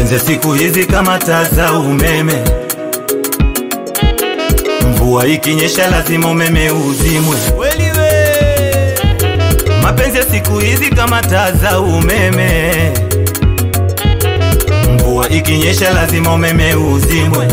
Mapenzi siku hizi kama taa za umeme, mvua ikinyesha lazima umeme uzimwe. Mapenzi siku hizi kama taa za umeme, mvua ikinyesha lazima umeme uzimwe.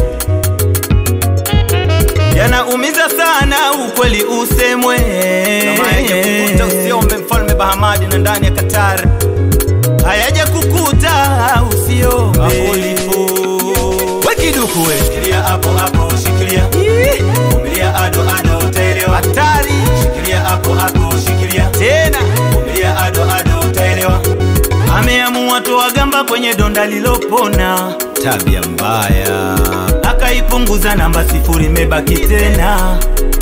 Yanaumiza sana ukweli usemwe, kama haja kukuta usiombe mfalme Bahamadi na ndani ya Qatar. Hayaja kukuta usiombe ulipo. Wekiduku we shikilia hapo hapo, shikilia vumilia ado ado utaelewa. Hatari shikilia hapo hapo, shikilia tena vumilia ado ado utaelewa. Ameamua toa gamba kwenye donda lilopona, tabia mbaya akaipunguza, namba 0 imebaki tena.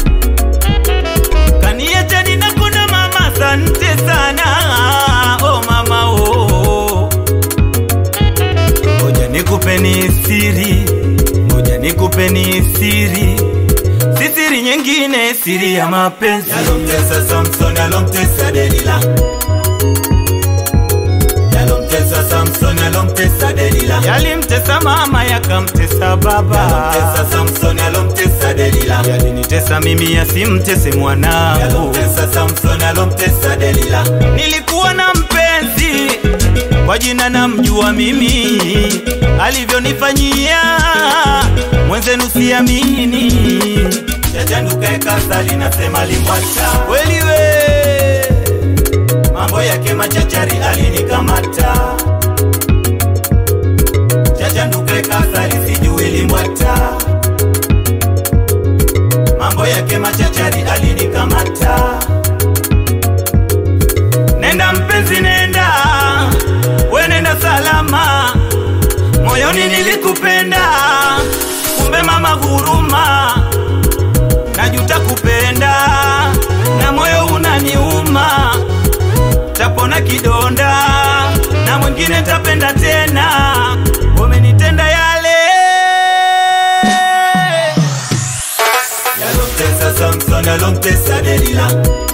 Kaniacha ninakona mama, asante sana oh mama oh. Ngoja nikupeni siri, ngoja nikupeni siri, si siri nyingine, siri ya mapenzi. Yalomtesa Samson, yalomtesa Delila, yalomtesa Samson, yalomtesa Delila. Yalimtesa mama yakamtesa baba, yalomtesa Samson, yalomtesa Delila. Yalinitesa mimi yasimtese mwanangu, yalomtesa Samson, yalomtesa Delila. Nilikuwa na mpenzi kwa jina namjua mimi, alivyonifanyia mwenzenu siamini. Jajanduka ekasali nasema limwacha kweli we, mambo yake machachari alinikamata. Jajanduka ekasali sijui limwata, mambo yake machachari alinikamata. Nenda mpenzi nenda, we nenda salama, moyoni nilikupenda, kumbe mama huruma. Najuta kupenda na moyo unaniuma, tapona kidonda na mwingine tapenda tena. Umenitenda yale yalomtesa Samson, yalomtesa Delila,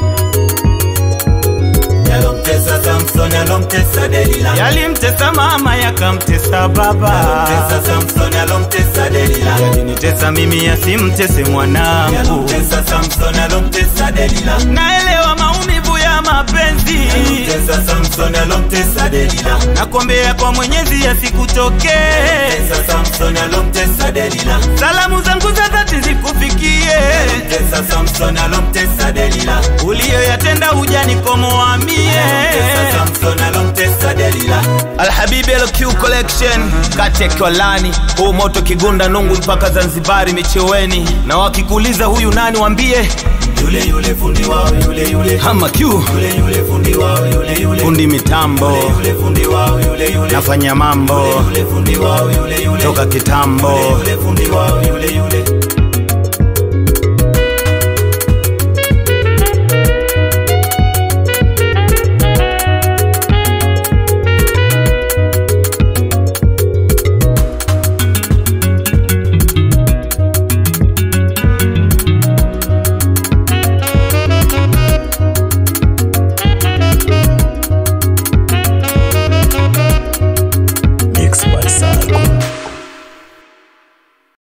yalomtesa Samson, yalomtesa Delila. Yalimtesa mama yakamtesa baba, yalomtesa Samson, yalomtesa Delila. Yalinitesa mimi yasimtese mwanangu, yalomtesa Samson, yalomtesa Delila. Naelewa maumivu ya mapenzi, yalomtesa Samson, yalomtesa Delila. Nakuombea kwa Mwenyezi yasikutokee, yalomtesa Samson, yalomtesa Delila. Salamu zangu za dhati zikufikie, yalomtesa Samson, yalomtesa Delila. Uliyoyatenda hujanikomoa mie, yalomtesa Samson, yalomtesa Delila. Alhabibi LQ Collection kate Kwalani, huu moto Kigunda Nungu mpaka Zanzibari Micheweni. Na wakikuuliza huyu nani wambie yule yule fundi wao, yule yule Hama Q, yule yule fundi wao, yule yule fundi mitambo, yule yule fundi wao, yule yule nafanya mambo, yule yule fundi wao, yule yule toka kitambo, yule yule fundi wao, yule yule